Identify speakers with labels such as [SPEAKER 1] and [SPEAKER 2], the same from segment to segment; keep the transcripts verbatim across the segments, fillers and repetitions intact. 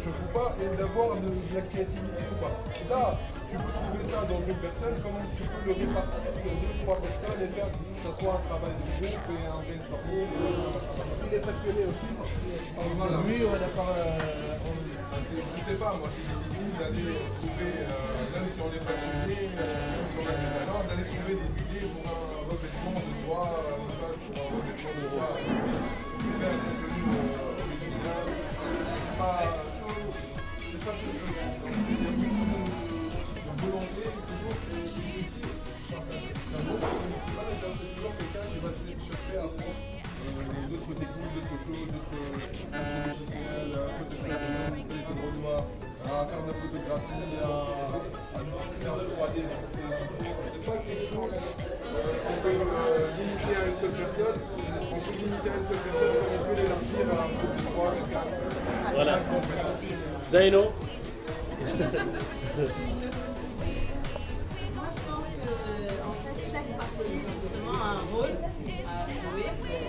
[SPEAKER 1] choque ou pas, et d'avoir de, de la créativité ou pas. Ça, tu peux trouver ça dans une personne, comme tu peux le répartir sur deux, trois personnes et faire que ça soit un travail de groupe et un brainstorming.
[SPEAKER 2] Il est passionné aussi.
[SPEAKER 1] Voilà.
[SPEAKER 2] Lui, on a pas. Euh,
[SPEAKER 1] je sais pas, moi, c'est difficile d'aller trouver, euh, même si on est passionné, euh, même si on a des talents, d'aller trouver des idées pour un revêtement de droit, euh, pour un revêtement de droit. Faire un contenu original, c'est pas. C'est pas chose comme ça. Il y a beaucoup de volonté, toujours, c'est aussi un bon municipal, c'est toujours quelqu'un qui va se chercher à apprendre d'autres techniques, d'autres choses, d'autres logiciels, à Photoshop, à téléphone Renoir, à faire de la photographie, à, à faire de trois D. C'est pas quelque chose qu'on peut euh, limiter à une seule personne. On peut limiter à une seule personne, mais on peut l'élargir à un groupe de trois, de quatre,
[SPEAKER 3] voilà.
[SPEAKER 1] cinq compétences.
[SPEAKER 3] Zaino.
[SPEAKER 4] Moi, je pense que en fait, chaque partie justement a un rôle à jouer.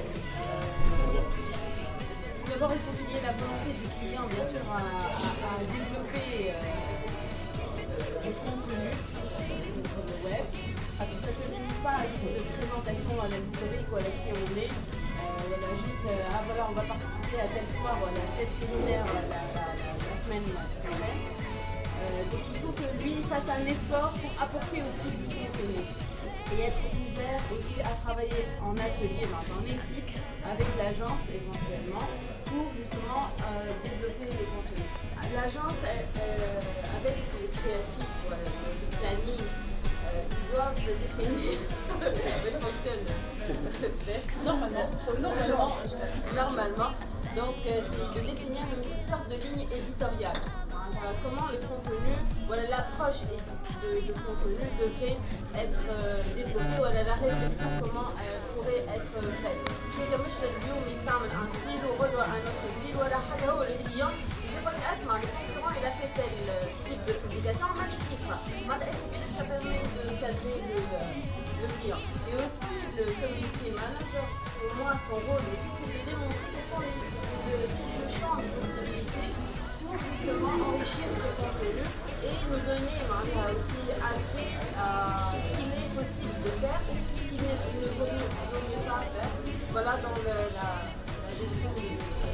[SPEAKER 4] D'abord, il faut qu'il y ait la volonté du client, bien sûr, à, à, à développer euh, du contenu sur le web. Ça ne se limite pas à juste de présentation à la historique ou à la qui on est. Euh, voilà, juste, euh, ah voilà, on va participer à tel soir, voilà, tel séminaire la, la, la, la semaine prochaine. Euh, donc il faut que lui fasse un effort pour apporter aussi du contenu et être ouvert aussi à travailler en atelier, ben, dans l'équipe, avec l'agence éventuellement, pour justement euh, développer les contenus. L'agence, euh, avec les créatifs, voilà, le planning, euh, ils doivent définir, je fonctionne normalement, normalement, normalement, donc euh, c'est de définir une sorte de ligne éditoriale. Comment le contenu, voilà, l'approche de, de contenu devrait être euh, développée, voilà, la réflexion, comment elle pourrait être faite. شيء مش اليوم يستعمل un style ou un autre style ولا حتى هو le client je vois que Asma, le concurrent, il a fait tel type de publication, magnifique. Ça permet de cadrer le, le client. Et aussi le community manager, pour moi son rôle aussi, c'est de démontrer quels sont les, le, le champ de possibilités pour justement enrichir ce contenu et nous donner hein, aussi accès à ce qu'il est possible de faire ou ce qu'il ne, ne vaut mieux pas faire. Voilà dans le, la, la gestion du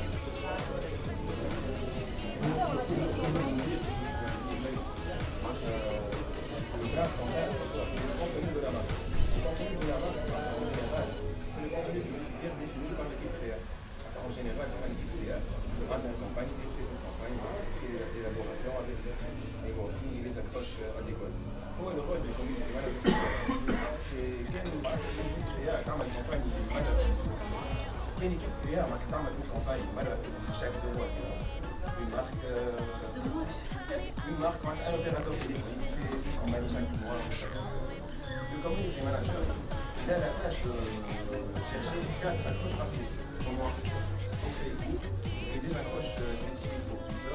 [SPEAKER 5] l'élaboration avec les routines et les accroches adéquates. Pour le rôle de community manager, c'est quelle marque créer à une campagne de quelle créer à une campagne de chef de rôle. Une marque, une marque, un opérateur téléphonique qui fait une campagne chaque mois. Le community manager, il a la tâche de chercher quatre accroches faciles pour moi, sur Facebook, et des accroches spécifiques pour Twitter.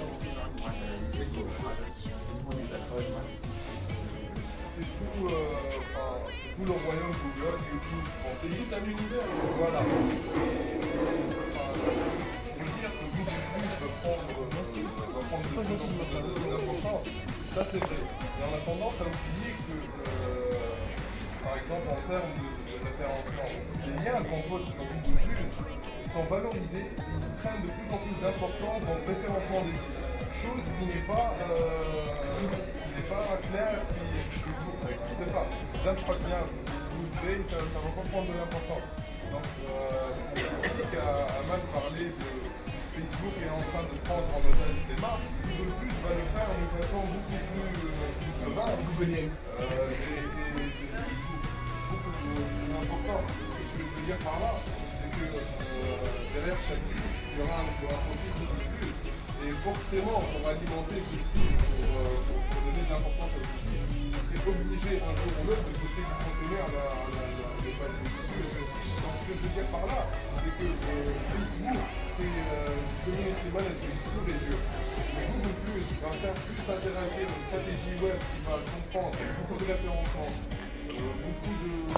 [SPEAKER 1] C'est tout, euh, enfin, c'est tout le royaume Google, YouTube, bon, c'est tout un univers. Voilà. Enfin, pour dire que YouTube va prendre, euh, va prendre de plus en plus d'importance, ça c'est vrai. Et on a tendance à oublier que, euh, par exemple, en termes de, de référencement, les liens qu'on pose sur Google Plus sont valorisés et ils prennent de plus en plus d'importance dans le référencement des sites. Chose qui n'est pas, euh, qui n'est pas claire si Facebook ça n'existe pas. Là je crois qu'il y a Facebook Pay, ça, ça va pas prendre de l'importance. Donc euh, à, à mal parler de Facebook est en train de prendre en otage des marques, Google Plus va le faire d'une façon beaucoup plus, euh, plus sauvage, googolienne, euh, et, et, et, beaucoup plus important. Ce que je veux dire par là, c'est que euh, derrière chaque site, il y aura un, un profil Google Plus. Et forcément, pour alimenter ce site, pour, euh, pour, pour donner de l'importance à ce site, on serait obligé un jour ou l'autre de poster du contenu à la, à la, la, le page de Google. Donc ce que je veux dire par là, c'est que euh, Facebook, c'est euh, community management tous les yeux. Google Plus va faire plus interagir une stratégie web qui va comprendre beaucoup de référencement, euh, beaucoup de, de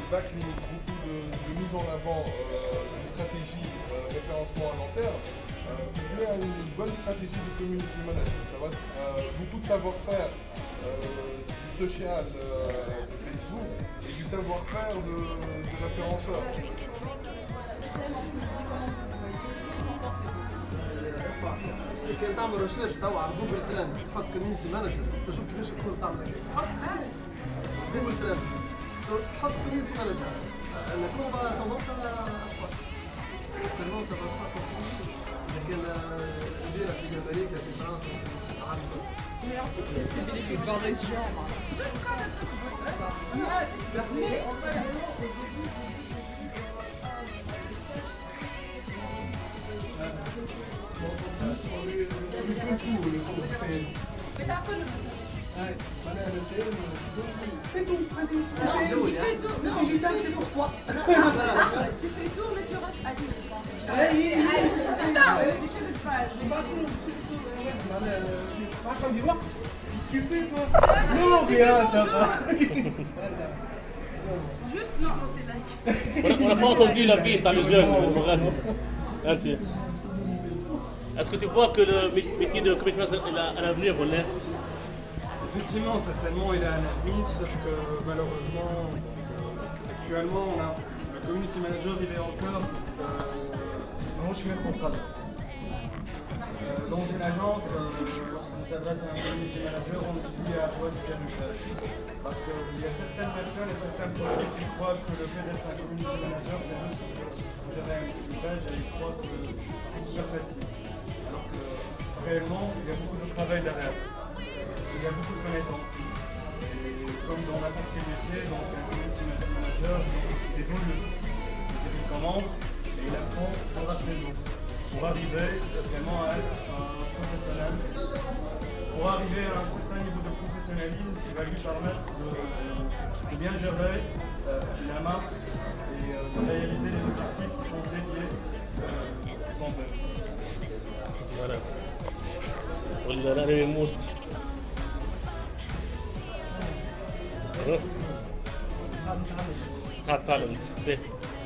[SPEAKER 1] backlink, beaucoup de, de mise en avant euh, de stratégie, euh, référencement à long terme, euh, il y a une bonne stratégie de community management. Ça va être euh, beaucoup de savoir-faire euh, du social euh, de Facebook et du savoir-faire de, de référenceurs.
[SPEAKER 4] Le C M en Tunisie, comment vous le voyez? Qu'en pensez-vous?
[SPEAKER 2] اسمع كان تعمل ريسيرش توا على جوجل ترندز تحط كوميونتي مانجر تشوف كيفاش تكون تعمل تحط جوجل ترندز تحط كوميونتي مانجر نكون تندونس على تندونس على لكن نديرها في امريكا في فرنسا في العالم
[SPEAKER 4] Mais l'article,
[SPEAKER 3] C'est
[SPEAKER 4] c'est
[SPEAKER 3] bénéfique par région.
[SPEAKER 4] Mais t'as un peu le
[SPEAKER 2] Ouais, voilà, le C M,
[SPEAKER 4] Non, il fait tout. Non, il fait tout.
[SPEAKER 2] pour toi.
[SPEAKER 4] Tu fais tout, mais tu restes à Allez, allez, tu sais de pas.
[SPEAKER 2] عشان دي وقت qu'est-ce que tu fais toi
[SPEAKER 4] Non,
[SPEAKER 2] bien, ça va.
[SPEAKER 4] Juste non, quand t'es like.
[SPEAKER 6] On n'a pas entendu la fille, t'as le jeune, le Mourad. Un peu. Est-ce que tu vois que le métier de community manager a un avenir ou non?
[SPEAKER 7] Effectivement, certainement, il a un avenir, sauf que malheureusement, donc, euh, actuellement, on a, le community manager, il est encore euh, je suis contrat. Euh, dans une agence, euh, lorsqu'on s'adresse à un community manager, on dit à quoi se faire une page. Parce qu'il y a certaines personnes et certains profils qui croient que le fait d'être un community manager, c'est juste pour gérer une page et ils croient que c'est super facile. Alors que réellement, il y a beaucoup de travail derrière. Il y a beaucoup de connaissances. Et comme dans n'importe quel métier, donc un community manager, il évolue. Il commence et il apprend jour après jour pour arriver vraiment à être un professionnel. Pour arriver à un certain niveau de professionnalisme qui va lui permettre de, de bien gérer euh, la marque et euh, de réaliser les objectifs qui sont dédiés euh, à son poste.
[SPEAKER 6] Voilà. ولا انا موس هذا تالنت به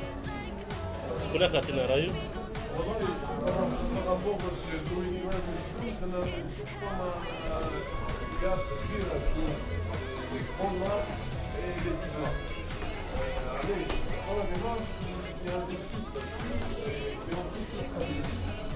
[SPEAKER 6] شكون اخر عطينا رايو
[SPEAKER 1] والله par rapport au community management, أنا نشوف فما gap كبيرة بين les grandes marques et les petites marques. Allez, on a des marques qui investissent là-dessus et qui ont toute la stratégie.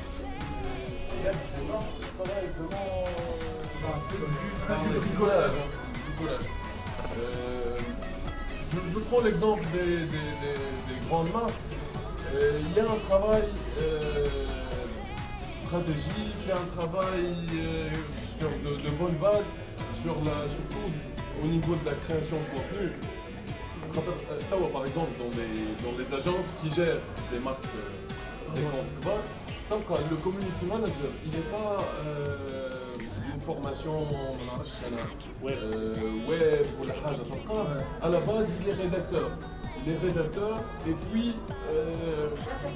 [SPEAKER 1] Il y a des marques qui travaillent vraiment. Enfin, c'est du, c'est du bricolage. Hein, c'est du bricolage. Euh, je, je prends l'exemple des, des, des, des grandes marques. Euh, il y a un travail euh, stratégique, il y a un travail euh, sur de, de bonnes bases, sur la, surtout au niveau de la création de contenu. Tawa, par exemple, dans les, dans les agences qui gèrent des marques, euh, des comptes kbar, le community manager, il n'est pas euh, une formation euh, web ou la haja. À la base, il est rédacteur. Il est rédacteur et puis. Euh,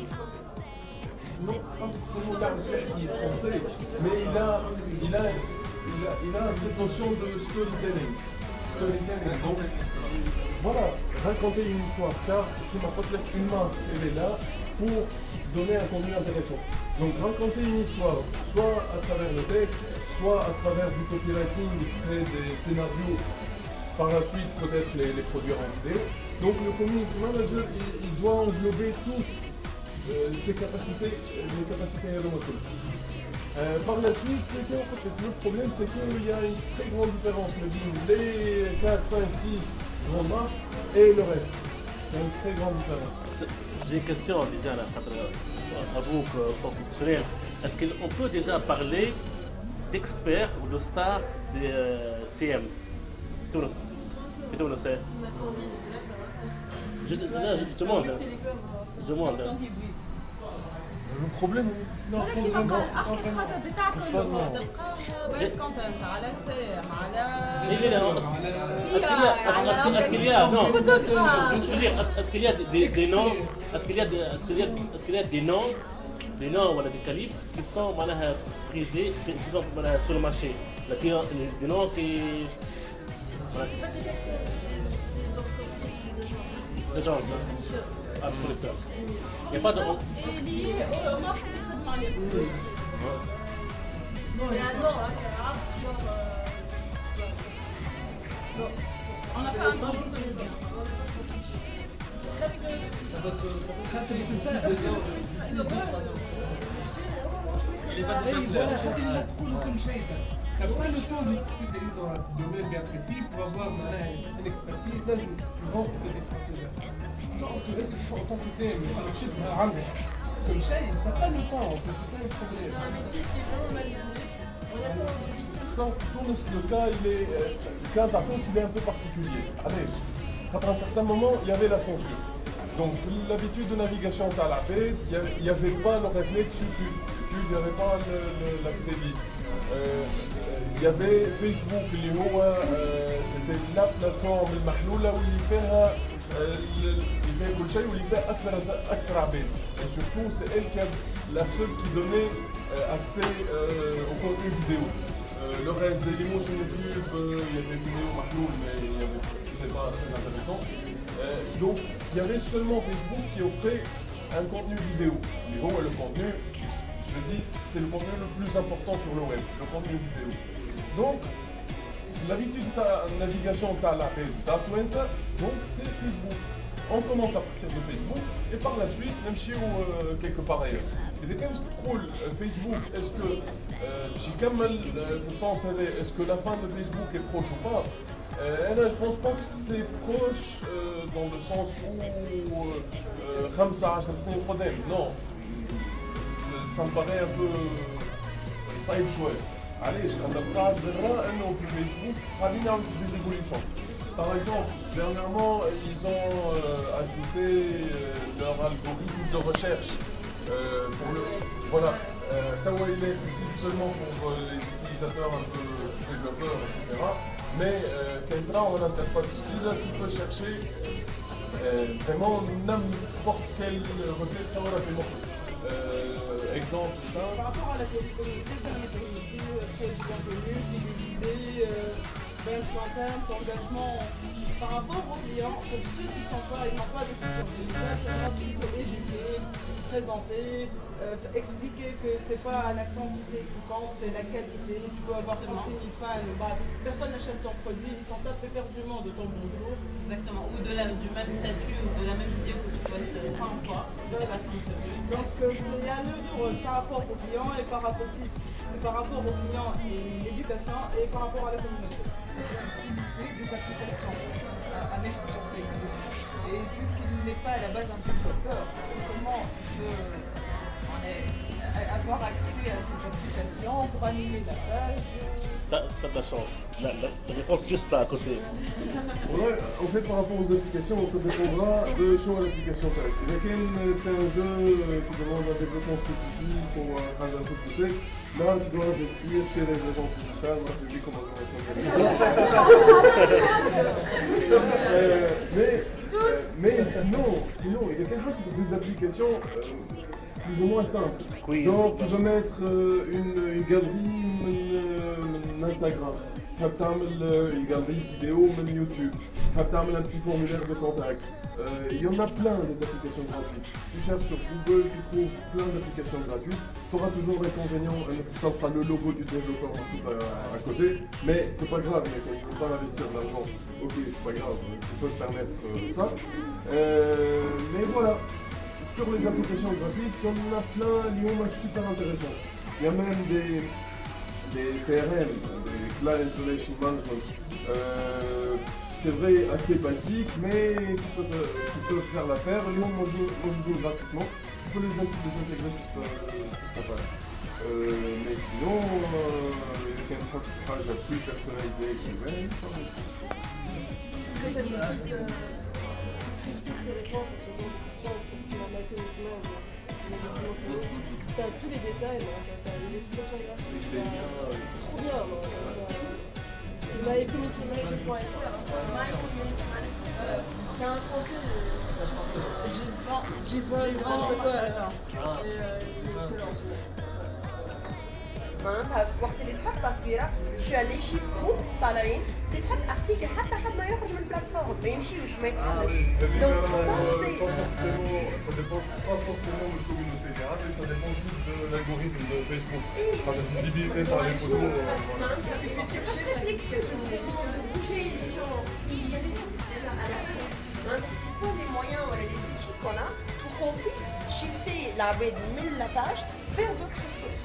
[SPEAKER 1] non, pas forcément qui est français, mais il a, il a, il a, il a cette notion de storytelling. Storytelling. Donc, voilà, raconter une histoire, car qui m'apporte une marque, elle est là pour donner un contenu intéressant. Donc, raconter une histoire, soit à travers le texte, soit à travers du copywriting, créer des scénarios, par la suite peut-être les, les produire en vidéo. Donc, le community manager, il, il doit englober tous euh, ses capacités, les capacités aéronautiques. Euh, par la suite, le problème c'est qu'il y a une très grande différence entre les quatre, cinq, six grandes marques et le reste. Il y a une très grande différence.
[SPEAKER 6] J'ai une question déjà là, à vous, professionnel. Est-ce qu'on peut déjà parler d'experts ou de stars des euh, C M Tunis. Tunis, c'est. Je, là, je demande. Je demande.
[SPEAKER 1] Le problème, non,
[SPEAKER 4] ولكن فقط احكي الخطا بتاع كله تبقى بريد كونتنت على سام على
[SPEAKER 6] Il est là, est-ce qu'il y a, non, je veux dire, est-ce qu'il y a des, des noms, est-ce qu'il y a, est-ce qu'il y a, est-ce qu'il y a des noms, des noms ou des calibres qui sont معناها prisés, qui sont معناها sur le marché, des noms qui.
[SPEAKER 4] C'est pas des personnes, c'est des entreprises, des agences.
[SPEAKER 6] agences. Ah, fournisseurs. Il n'y a pas de.
[SPEAKER 4] Et lié aux marques qui traitent les produits aussi. Mais ah non, hein, c'est rare, genre. euh, bon. On n'a pas un danger indonésien.
[SPEAKER 2] Ça va se ça va se d'ici deux trois ans.
[SPEAKER 7] Il est pas déjà clair. Tu n'as pas le temps de te spécialiser dans un domaine bien précis pour avoir une certaine expertise. Là, tu rentres cette expertise-là. Donc, en tant que C M, comme ça, tu n'as pas le temps, en fait, c'est ça le problème.
[SPEAKER 4] C'est un métier qui est vraiment mal venu. On a pas envie de
[SPEAKER 3] sans Tunis, le cas, il est, le cas d'Atos, il est un peu particulier. Allez, à un certain moment, il y avait la censure. Donc, l'habitude de navigation à la baie, il n'y avait pas le réflexe sur YouTube, il n'y avait pas l'accès libre. Il y avait Facebook, اللي هو c'était la plateforme المحلولة واللي فيها اللي فيها كل شيء واللي فيها أكثر أكثر عباد. Et surtout, c'est elle qui a la seule qui donnait accès au contenu vidéo. Le reste des motion YouTube, il y avait des vidéos mahloul, mais c'était pas très intéressant. Donc, il y avait seulement Facebook qui offrait un contenu vidéo. Mais bon, le contenu, je dis, c'est le contenu le plus important sur le web, le contenu vidéo. Donc, l'habitude de la navigation à la web, donc c'est Facebook. On commence à partir de Facebook et par la suite, même si on quelque part ailleurs. Et dès qu'on scroll Facebook, est-ce que j'ai quand même le sens, est-ce que la fin de Facebook est proche ou pas? Euh, là, je pense pas que c'est proche euh, dans le sens où خمسة عشر سنين قدام. Non, ça me paraît un peu صعيب شوية. علاش؟ أنا قاعد نرى إنه في فيسبوك قاعدين يعملوا des évolutions. Par exemple, dernièrement, ils ont euh, ajouté euh, leur algorithme de recherche euh, pour le voilà. Tawa il est accessible seulement pour euh, les utilisateurs un peu développeurs, et cetera. Mais Kendra en interface utilisateur, tu peux chercher euh, vraiment n'importe quel requête, ça va la faire. Euh, exemple, ça.
[SPEAKER 8] Par rapport à la communauté, c'est un méthodologie très bienvenue, fidélisée, benchmarking, engagement. Par rapport aux clients, pour ceux qui sont pas, ils n'ont pas de questions de l'État, c'est vraiment qu'il faut éduquer, présenter, euh, expliquer que c'est pas la quantité qui compte, c'est la qualité. Tu peux avoir trente-six mille fans, bah, personne n'achète ton produit, ils s'en tapent éperdument de ton bonjour.
[SPEAKER 4] Exactement, ou de la, du même statut, ou de la même vidéo que tu postes cinq fois, c'est pas ton contenu.
[SPEAKER 8] Donc euh, c'est à eux de rôle par rapport aux clients et par rapport aussi par rapport aux clients et l'éducation et par rapport à la communauté.
[SPEAKER 9] Utiliser des applications à, à mettre sur Facebook. Et puisqu'il n'est pas à la base un développeur, comment on peut on est, avoir accès à cette application pour animer la page?
[SPEAKER 6] T'as de la chance. La, la, la réponse juste là à côté.
[SPEAKER 3] Ouais, en fait, par rapport aux applications, ça dépendra de choix à l'application. C'est un jeu qui demande un développement spécifique ou un peu poussé. Là, tu dois investir chez les agences digitales, on a publié comme euh, mais, euh, mais sinon, sinon, il y a quelque chose des applications euh, plus ou moins simples.
[SPEAKER 6] Oui,
[SPEAKER 3] genre, tu veux mettre euh, une, une galerie من Instagram, tu peux faire une galerie vidéo من YouTube, tu peux faire un petit formulaire de contact. Euh, il y en a plein des applications gratuites. Tu cherches sur Google, tu trouves plein d'applications gratuites. Tu auras toujours l'inconvénient, tu auras le logo du développeur en tout à, à côté, mais c'est pas grave, mais quand tu ne veux pas investir de l'argent, ok, c'est pas grave, tu peux te permettre euh, ça. Euh, mais voilà, sur les applications gratuites, il y en a plein, Lyon est super intéressant. Il y a même des, des C R M, des Client Relation Management. Euh, c'est vrai, assez basique, mais tu peux, tu peux faire l'affaire. Lyon, moi je, moi je joue gratuitement. Tu peux les, les intégrer sur ta, sur ta page. Euh, mais sinon, il y a une page plus personnalisée qui est bien.
[SPEAKER 8] Tu as tous les détails, tu as les applications gratuites, c'est trop bien. C'est my community manager point F R, c'est un français, Jivan, je sais pas quoi, et il est excellent.
[SPEAKER 10] معناتها وقت اللي تحط تصويره شو لي شيفرو طالعين اللي تحط ارتيكل حتى حد ما يخرج من البلاتفورم ما يمشيوش ما يتحلش دونك
[SPEAKER 3] ça dépend pas forcément de la communauté des rats, mais ça dépend aussi de l'algorithme de Facebook. Par la visibilité par les photos.
[SPEAKER 10] Parce que je suis sur réflexion, toucher les gens, s'il y avait ça déjà à la base, c'est pas les moyens ou les outils qu'on a pour qu'on puisse shifter la web de la page vers d'autres sources.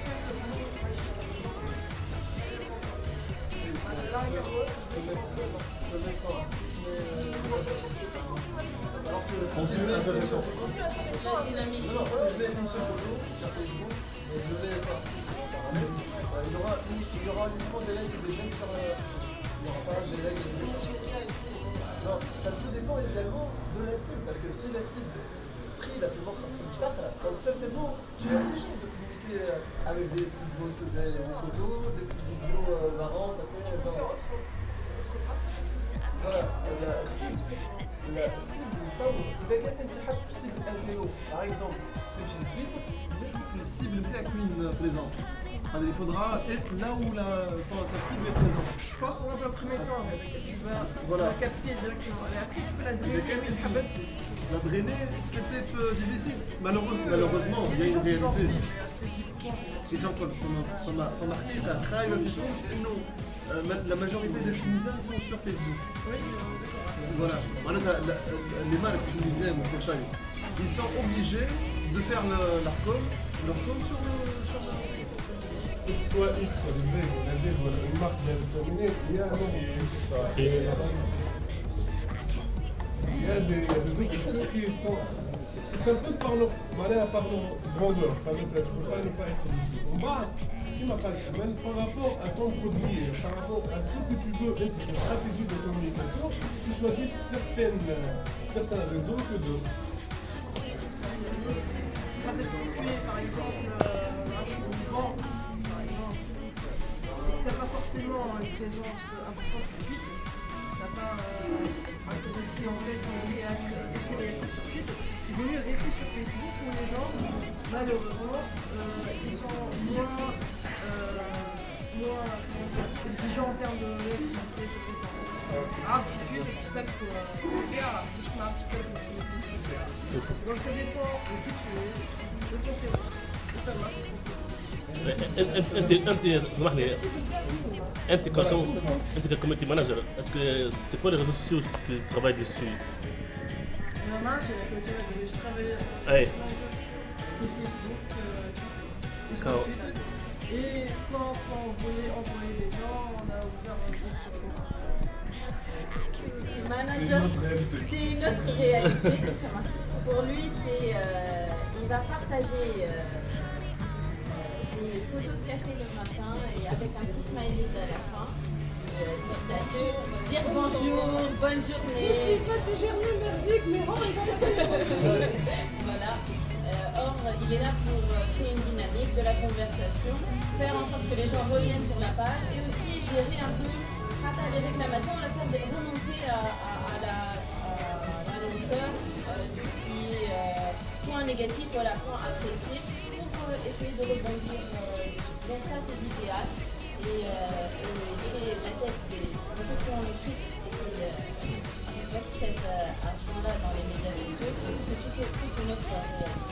[SPEAKER 2] Contenu intéressant.
[SPEAKER 4] La dynamique.
[SPEAKER 2] Non, si je mets une seule photo sur Facebook, et je mets ça. Il y aura, il y aura uniquement des likes et des j'aime sur le... Il n'y aura pas des likes et des j'aime. Non, ça tout dépend également de la cible, parce que si la cible prie la plus forte donc certainement, tu es obligé de communiquer avec des petites photos, des, des photos, des petites vidéos euh, marrantes, après, tu vas... Voilà, la cible. La cible نتصور اذا كانت انت حاسس بالسيبل ان كيلو باغ اكزومبل تمشي لتويتر تشوف السيبل نتاعك وين بريزون هذا il faudra être là où la, ta cible est présente.
[SPEAKER 8] Je pense que dans un premier temps, tu vas
[SPEAKER 2] voilà.
[SPEAKER 8] la capter directement. Et après, tu peux la drainer.
[SPEAKER 2] La drainer, c'était peu difficile. Malheureusement, malheureusement, il y a une réalité. Et Jean-Paul, on a remarqué la خايبة في تونس إنه la majorité des Tunisiens sont sur Facebook.
[SPEAKER 8] Oui,
[SPEAKER 2] voilà. Les marques tunisiennes, ils sont obligés de faire le, leur com, leur com sur le... Sur le...
[SPEAKER 3] Soit X, soit Y, on a dit, voilà, une marque bien déterminée, il y a un nom qui est il y a des réseaux qui sont... Ils s'imposent par leur, par leur grandeur, par leur taille, je ne peux pas ne pas être obligé. On va, qui m'a pas même par rapport à ton produit, par rapport à ce que tu veux être une stratégie de communication, tu choisis certaines, certains réseaux que d'autres.
[SPEAKER 8] Quand tu es situé, par exemple, euh, un chevauchement, par exemple, et que tu n'as pas forcément une présence importante sur Twitter, tu n'as pas euh, un service qui en fait est réactif sur Twitter, il vaut mieux rester sur Facebook où les gens, malheureusement, euh, ils sont moins, euh, moins exigeants en termes de réactivité de compétences. Ah, puis tu es expect c'est un petit peu donc ça dépend de qui tu es, de ton service, de ta marque.
[SPEAKER 6] انت انت سامحني انت ككم انت ككوميونتي مانجر اسكو سي كوا لي ريزو سوسيو كي ترافاي ديسو
[SPEAKER 8] Moi, je travaillais
[SPEAKER 6] Hey.
[SPEAKER 8] sur Facebook, euh,
[SPEAKER 6] Quand...
[SPEAKER 8] Twitter. Et quand, quand on voulait envoyer les gens, on a ouvert un groupe sur Facebook.
[SPEAKER 4] C'est manager, c'est une autre réalité. Pour lui, c'est euh, il va partager euh, des photos de café le matin et avec un petit smiley à la fin. Euh, dire bonjour, bonne journée.
[SPEAKER 8] C'est pas si germé merdique, mais oh, il va passer.
[SPEAKER 4] Voilà. Euh, or, il est là pour créer une dynamique, de la conversation, faire en sorte que les gens reviennent sur la page et aussi gérer un peu les réclamations, la faire remonter à, à, à la à l'annonceur euh, tout ce qui est euh, point négatif, voilà, point apprécié, pour euh, essayer de rebondir. Euh, donc ça, c'est l'idéal. Et, euh, et chez la tête des ceux qui ont l'équipe et qui euh, mettent cette euh, action-là dans les médias sociaux, c'est toute, toute une autre réalité.